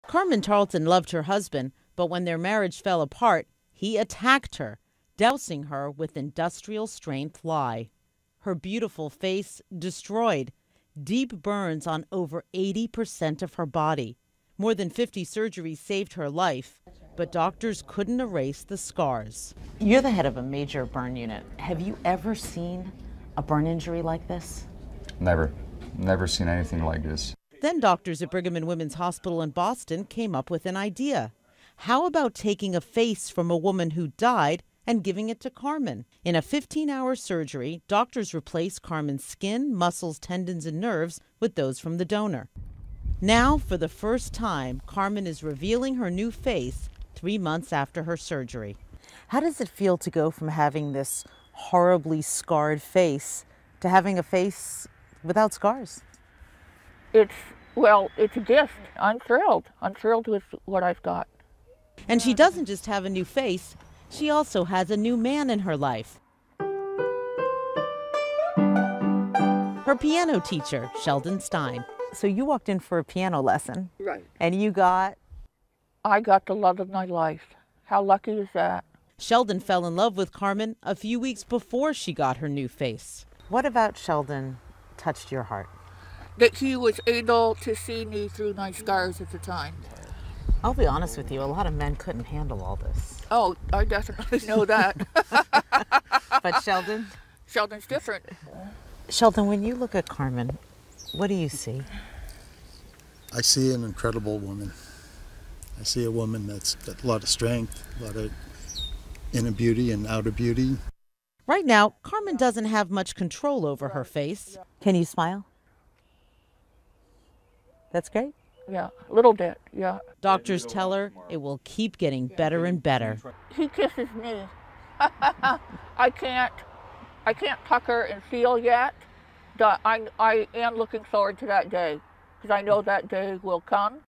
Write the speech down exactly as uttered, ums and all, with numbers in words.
Carmen Tarleton loved her husband, but when their marriage fell apart, he attacked her, dousing her with industrial-strength lye. Her beautiful face destroyed, deep burns on over eighty percent of her body. More than fifty surgeries saved her life, but doctors couldn't erase the scars. You're the head of a major burn unit. Have you ever seen a burn injury like this? Never. Never seen anything like this. Then doctors at Brigham and Women's Hospital in Boston came up with an idea. How about taking a face from a woman who died and giving it to Carmen? In a fifteen-hour surgery, doctors replaced Carmen's skin, muscles, tendons, and nerves with those from the donor. Now, for the first time, Carmen is revealing her new face three months after her surgery. How does it feel to go from having this horribly scarred face to having a face without scars? It's, well, it's a gift. I'm thrilled. I'm thrilled with what I've got. And she doesn't just have a new face, she also has a new man in her life. Her piano teacher, Sheldon Stein. So you walked in for a piano lesson. Right. And you got? I got the love of my life. How lucky is that? Sheldon fell in love with Carmen a few weeks before she got her new face. What about Sheldon touched your heart? That he was able to see me through my scars at the time. I'll be honest with you, a lot of men couldn't handle all this. Oh, I definitely know that. But Sheldon? Sheldon's different. Sheldon, when you look at Carmen, what do you see? I see an incredible woman. I see a woman that's got a lot of strength, a lot of inner beauty and outer beauty. Right now, Carmen doesn't have much control over her face. Can you smile? That's great. Yeah, a little bit, yeah. Doctors tell her it will keep getting better and better. He kisses me. I can't, I can't tuck her and feel yet. But I, I am looking forward to that day because I know that day will come.